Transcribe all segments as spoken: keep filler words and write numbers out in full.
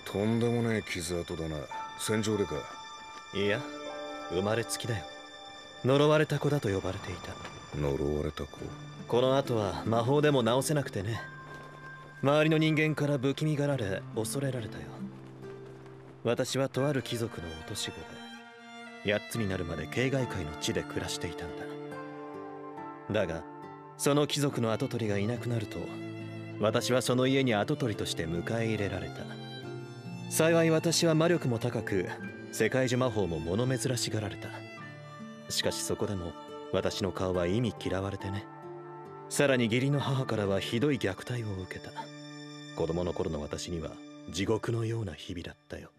とんでもねえ傷跡だな。戦場でか？ いや、生まれつきだよ。呪われた子だと呼ばれていた。 呪われた子？ この後は魔法でも治せなくてね。周りの人間から不気味がられ恐れられたよ。私はとある貴族の落とし子で、やっつになるまで境外界の地で暮らしていたんだ。だがその貴族の跡取りがいなくなると、私はその家に跡取りとして迎え入れられた。幸い私は魔力も高く、世界樹魔法も物珍しがられた。しかしそこでも私の顔は忌み嫌われてね。さらに義理の母からはひどい虐待を受けた。子供の頃の私には地獄のような日々だったよ。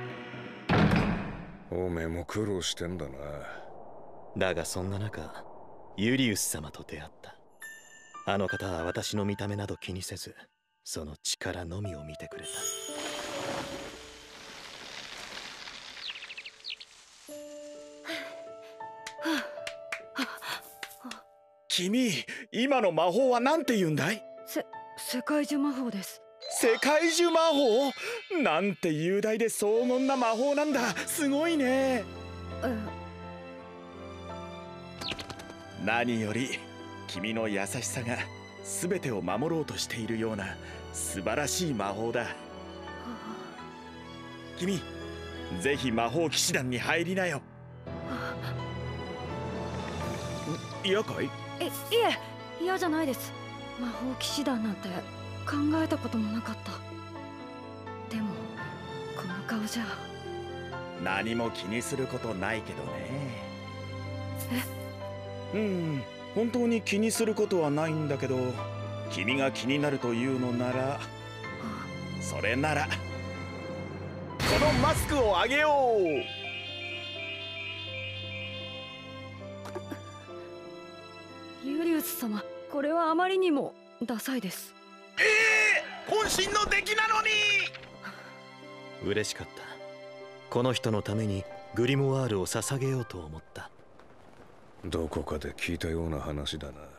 おめえも苦労してんだな。 だがそんな中、ユリウス様と出会った。あの方は私の見た目など気にせず、その力のみを見てくれた。 君、今の魔法は何て言うんだい？ せ、世界樹魔法です。 世界樹魔法？なんて雄大で荘厳な魔法なんだ。すごいね。何より君の優しさが全てを守ろうとしているような素晴らしい魔法だ。君、ぜひ魔法騎士団に入りなよ。嫌かい？ い、いえ、嫌じゃないです。魔法騎士団なんて考えたこともなかった。でもこの顔じゃ。 何も気にすることないけどね。 え？ うん、本当に気にすることはないんだけど、君が気になるというのなら、それならこのマスクをあげよう。 ユリウス様、これはあまりにもダサいです。 ええー、渾身の出来なのに。 嬉しかった。この人のためにグリモワールを捧げようと思った。 どこかで聞いたような話だな。